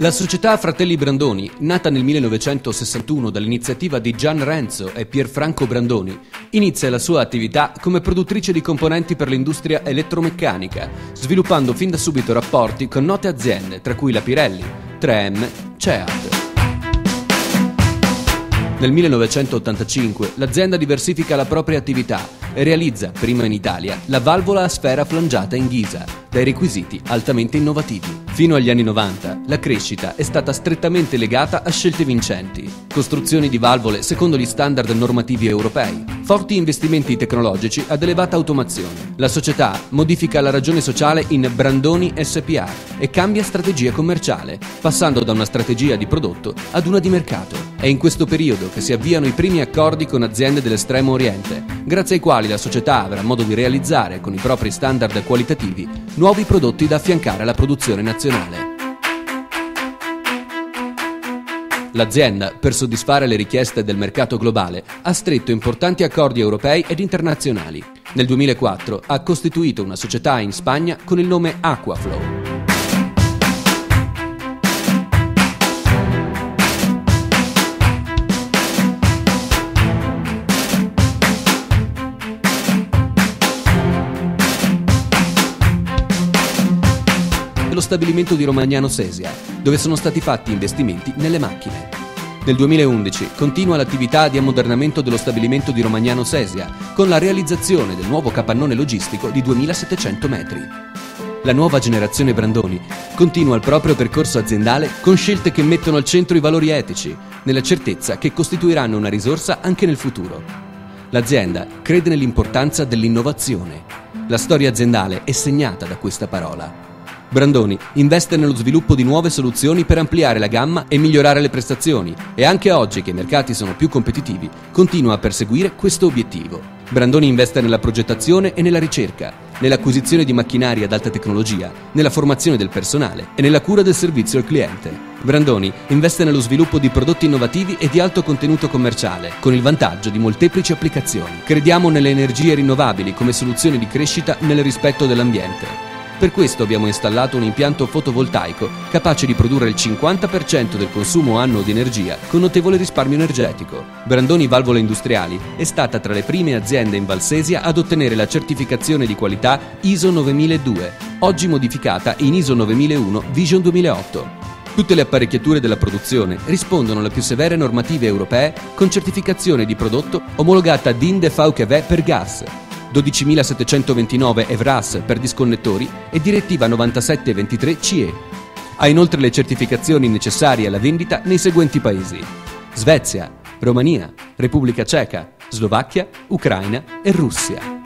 La società Fratelli Brandoni, nata nel 1961 dall'iniziativa di Gian Renzo e Pierfranco Brandoni, inizia la sua attività come produttrice di componenti per l'industria elettromeccanica, sviluppando fin da subito rapporti con note aziende, tra cui la Pirelli, 3M, CEAT. Nel 1985 l'azienda diversifica la propria attività e realizza, prima in Italia, la valvola a sfera flangiata in ghisa, dai requisiti altamente innovativi. Fino agli anni 90 la crescita è stata strettamente legata a scelte vincenti, costruzioni di valvole secondo gli standard normativi europei, forti investimenti tecnologici ad elevata automazione. La società modifica la ragione sociale in Brandoni SpA e cambia strategia commerciale, passando da una strategia di prodotto ad una di mercato. È in questo periodo che si avviano i primi accordi con aziende dell'estremo oriente, grazie ai quali la società avrà modo di realizzare, con i propri standard qualitativi, nuovi prodotti da affiancare alla produzione nazionale. L'azienda, per soddisfare le richieste del mercato globale, ha stretto importanti accordi europei ed internazionali. Nel 2004 ha costituito una società in Spagna con il nome Aquaflow. Lo stabilimento di Romagnano Sesia, dove sono stati fatti investimenti nelle macchine. Nel 2011 continua l'attività di ammodernamento dello stabilimento di Romagnano Sesia con la realizzazione del nuovo capannone logistico di 2700 metri. La nuova generazione Brandoni continua il proprio percorso aziendale con scelte che mettono al centro i valori etici, nella certezza che costituiranno una risorsa anche nel futuro. L'azienda crede nell'importanza dell'innovazione. La storia aziendale è segnata da questa parola. Brandoni investe nello sviluppo di nuove soluzioni per ampliare la gamma e migliorare le prestazioni e anche oggi che i mercati sono più competitivi continua a perseguire questo obiettivo. Brandoni investe nella progettazione e nella ricerca, nell'acquisizione di macchinari ad alta tecnologia, nella formazione del personale e nella cura del servizio al cliente. Brandoni investe nello sviluppo di prodotti innovativi e di alto contenuto commerciale, con il vantaggio di molteplici applicazioni. Crediamo nelle energie rinnovabili come soluzione di crescita nel rispetto dell'ambiente. Per questo abbiamo installato un impianto fotovoltaico capace di produrre il 50% del consumo annuo di energia con notevole risparmio energetico. Brandoni Valvole Industriali è stata tra le prime aziende in Valsesia ad ottenere la certificazione di qualità ISO 9002, oggi modificata in ISO 9001 Vision 2008. Tutte le apparecchiature della produzione rispondono alle più severe normative europee con certificazione di prodotto omologata DIN de VKV per gas, 12.729 EVRAS per disconnettori e direttiva 9723 CE. Ha inoltre le certificazioni necessarie alla vendita nei seguenti paesi: Svezia, Romania, Repubblica Ceca, Slovacchia, Ucraina e Russia.